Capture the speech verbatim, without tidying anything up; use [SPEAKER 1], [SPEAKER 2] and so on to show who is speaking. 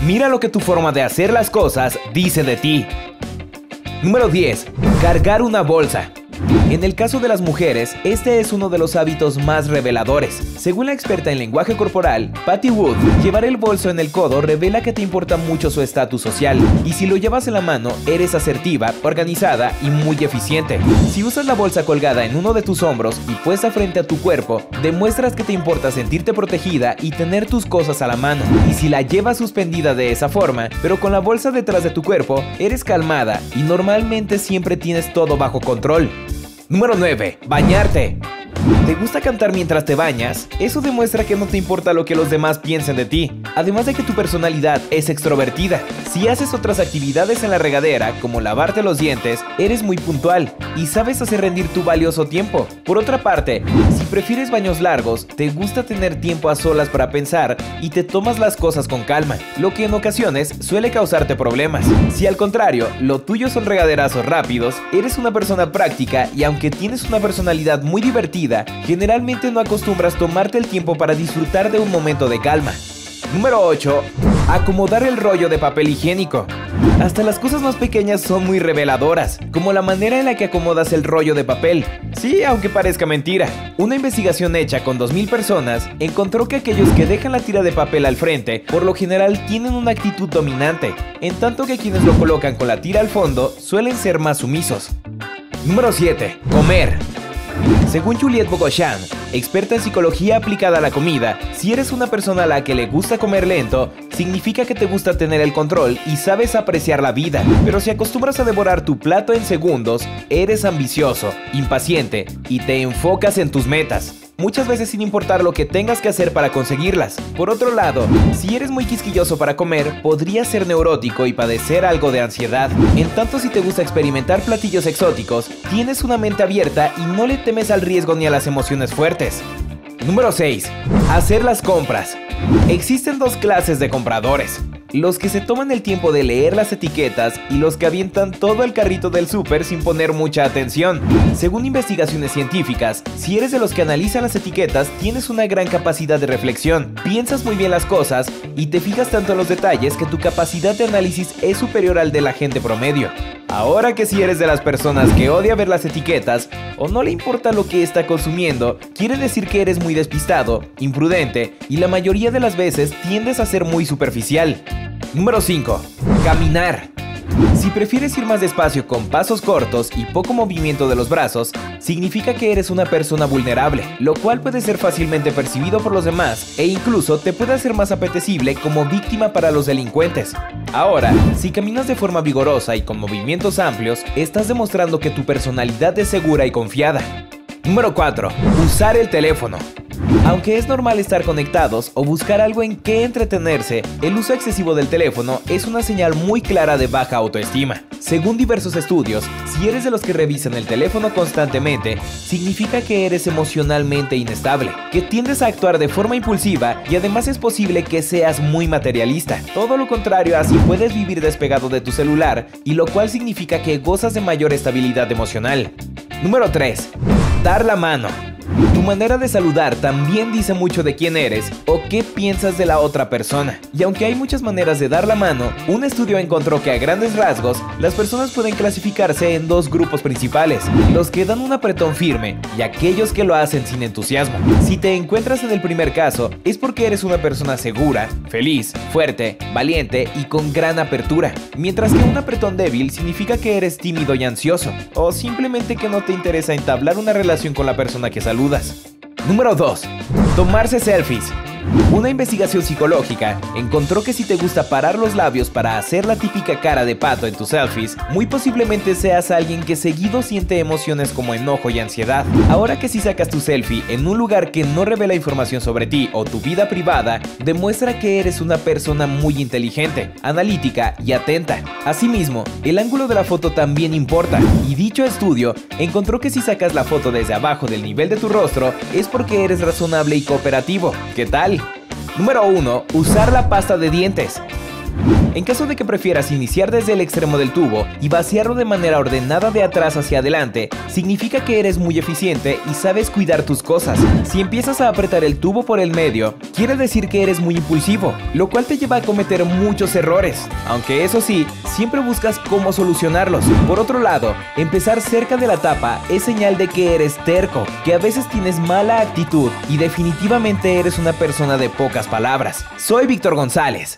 [SPEAKER 1] Mira lo que tu forma de hacer las cosas dice de ti. Número diez. Cargar una bolsa. En el caso de las mujeres, este es uno de los hábitos más reveladores. Según la experta en lenguaje corporal, Patty Wood, llevar el bolso en el codo revela que te importa mucho su estatus social, y si lo llevas en la mano, eres asertiva, organizada y muy eficiente. Si usas la bolsa colgada en uno de tus hombros y puesta frente a tu cuerpo, demuestras que te importa sentirte protegida y tener tus cosas a la mano. Y si la llevas suspendida de esa forma, pero con la bolsa detrás de tu cuerpo, eres calmada y normalmente siempre tienes todo bajo control. Número nueve. Bañarte. ¿Te gusta cantar mientras te bañas? Eso demuestra que no te importa lo que los demás piensen de ti, además de que tu personalidad es extrovertida. Si haces otras actividades en la regadera, como lavarte los dientes, eres muy puntual y sabes hacer rendir tu valioso tiempo. Por otra parte, si prefieres baños largos, te gusta tener tiempo a solas para pensar y te tomas las cosas con calma, lo que en ocasiones suele causarte problemas. Si al contrario, lo tuyo son regaderazos rápidos, eres una persona práctica y aunque tienes una personalidad muy divertida, generalmente no acostumbras tomarte el tiempo para disfrutar de un momento de calma. Número ocho. Acomodar el rollo de papel higiénico. Hasta las cosas más pequeñas son muy reveladoras, como la manera en la que acomodas el rollo de papel. Sí, aunque parezca mentira. Una investigación hecha con dos mil personas encontró que aquellos que dejan la tira de papel al frente, por lo general tienen una actitud dominante, en tanto que quienes lo colocan con la tira al fondo suelen ser más sumisos. Número siete. Comer. Según Juliette Bogosian, experta en psicología aplicada a la comida, si eres una persona a la que le gusta comer lento, significa que te gusta tener el control y sabes apreciar la vida. Pero si acostumbras a devorar tu plato en segundos, eres ambicioso, impaciente y te enfocas en tus metas, muchas veces sin importar lo que tengas que hacer para conseguirlas. Por otro lado, si eres muy quisquilloso para comer, podrías ser neurótico y padecer algo de ansiedad. En tanto, si te gusta experimentar platillos exóticos, tienes una mente abierta y no le temes al riesgo ni a las emociones fuertes. Número seis. Hacer las compras. Existen dos clases de compradores: los que se toman el tiempo de leer las etiquetas y los que avientan todo el carrito del súper sin poner mucha atención. Según investigaciones científicas, si eres de los que analizan las etiquetas, tienes una gran capacidad de reflexión, piensas muy bien las cosas y te fijas tanto en los detalles que tu capacidad de análisis es superior al de la gente promedio. Ahora que si eres de las personas que odia ver las etiquetas o no le importa lo que está consumiendo, quiere decir que eres muy despistado, imprudente y la mayoría de las veces tiendes a ser muy superficial. Número cinco. Caminar. Si prefieres ir más despacio con pasos cortos y poco movimiento de los brazos, significa que eres una persona vulnerable, lo cual puede ser fácilmente percibido por los demás e incluso te puede hacer más apetecible como víctima para los delincuentes. Ahora, si caminas de forma vigorosa y con movimientos amplios, estás demostrando que tu personalidad es segura y confiada. Número cuatro. Usar el teléfono. Aunque es normal estar conectados o buscar algo en qué entretenerse, el uso excesivo del teléfono es una señal muy clara de baja autoestima. Según diversos estudios, si eres de los que revisan el teléfono constantemente, significa que eres emocionalmente inestable, que tiendes a actuar de forma impulsiva y además es posible que seas muy materialista. Todo lo contrario, así puedes vivir despegado de tu celular, y lo cual significa que gozas de mayor estabilidad emocional. Número tres. Dar la mano. Tu manera de saludar también dice mucho de quién eres o qué piensas de la otra persona. Y aunque hay muchas maneras de dar la mano, un estudio encontró que a grandes rasgos, las personas pueden clasificarse en dos grupos principales: los que dan un apretón firme y aquellos que lo hacen sin entusiasmo. Si te encuentras en el primer caso, es porque eres una persona segura, feliz, fuerte, valiente y con gran apertura. Mientras que un apretón débil significa que eres tímido y ansioso, o simplemente que no te interesa entablar una relación con la persona que saludas. Número dos. Tomarse selfies. Una investigación psicológica encontró que si te gusta parar los labios para hacer la típica cara de pato en tus selfies, muy posiblemente seas alguien que seguido siente emociones como enojo y ansiedad. Ahora que si sacas tu selfie en un lugar que no revela información sobre ti o tu vida privada, demuestra que eres una persona muy inteligente, analítica y atenta. Asimismo, el ángulo de la foto también importa, y dicho estudio encontró que si sacas la foto desde abajo del nivel de tu rostro, es porque eres razonable y cooperativo. ¿Qué tal? Número uno. Usar la pasta de dientes. En caso de que prefieras iniciar desde el extremo del tubo y vaciarlo de manera ordenada de atrás hacia adelante, significa que eres muy eficiente y sabes cuidar tus cosas. Si empiezas a apretar el tubo por el medio, quiere decir que eres muy impulsivo, lo cual te lleva a cometer muchos errores, aunque eso sí, siempre buscas cómo solucionarlos. Por otro lado, empezar cerca de la tapa es señal de que eres terco, que a veces tienes mala actitud y definitivamente eres una persona de pocas palabras. Soy Víctor González.